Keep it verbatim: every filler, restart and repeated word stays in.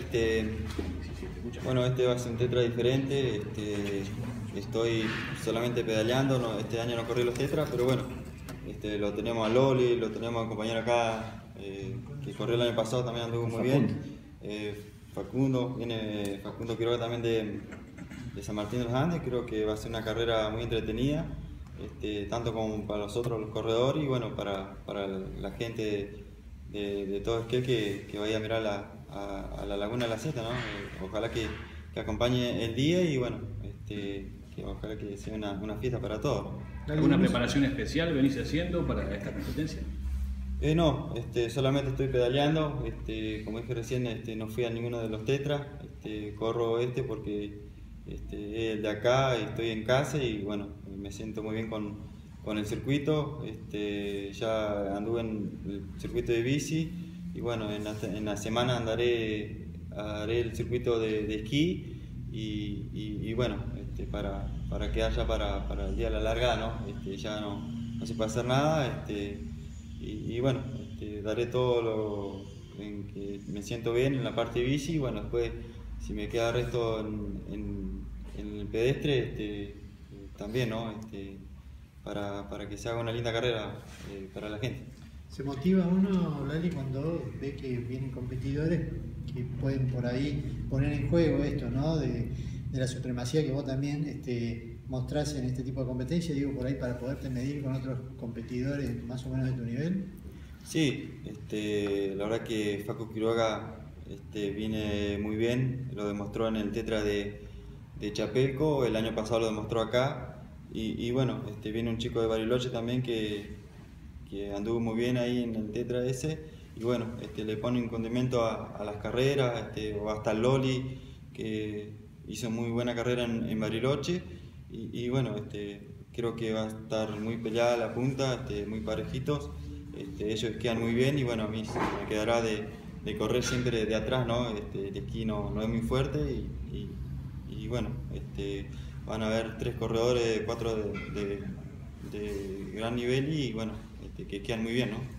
este, bueno, este va a ser un tetra diferente. Este, estoy solamente pedaleando, no, este año no corrí los tetras, pero bueno, este, lo tenemos a Loli, lo tenemos a compañero acá, eh, que corrió el año pasado, también anduvo muy bien. Eh, Facundo, viene Facundo Quiroga también de, de San Martín de los Andes. Creo que va a ser una carrera muy entretenida, este, tanto como para nosotros los corredores y bueno, para, para la gente de, de todo Esquel que, que vaya a mirar la, a, a la Laguna de la Seta, ¿no? Eh, ojalá que, que acompañe el día y bueno, este, que ojalá que sea una, una fiesta para todos. ¿Alguna preparación especial venís haciendo para esta competencia? Eh, no, este, solamente estoy pedaleando. Este, como dije recién, este, no fui a ninguno de los tetras. Este, corro este porque este, es de acá y estoy en casa y bueno, me siento muy bien con, con el circuito. Este, ya anduve en el circuito de bici y bueno, en la, en la semana andaré haré el circuito de, de esquí y, y, y bueno, este, para, para quedar ya para, para el día de la largada, ¿no? Este, ya no, no se puede hacer nada. Este, Y, y bueno, este, daré todo lo en que me siento bien en la parte bici y bueno, después si me queda resto en, en, en el pedestre, este, también, ¿no? Este, para, para que se haga una linda carrera eh, para la gente. ¿Se motiva uno, Lali, cuando ve que vienen competidores que pueden por ahí poner en juego esto, ¿no? De, de la supremacía que vos también este, mostrás en este tipo de competencia, digo, por ahí para poderte medir con otros competidores más o menos de tu nivel? Sí, este, la verdad que Facu Quiroga este, viene muy bien, lo demostró en el tetra de, de Chapelco, el año pasado lo demostró acá y, y bueno, este, viene un chico de Bariloche también que, que anduvo muy bien ahí en el tetra ese y bueno, este, le pone un condimento a, a las carreras, este, o hasta el Loli que hizo muy buena carrera en, en Bariloche y, y bueno, este, creo que va a estar muy peleada la punta, este, muy parejitos. Este, ellos esquían muy bien y bueno, a mí me quedará de, de correr siempre de atrás, ¿no? Este, el esquí no, no es muy fuerte y, y, y bueno, este, van a haber tres corredores, cuatro de, de, de gran nivel y bueno, este, que esquían muy bien, ¿no?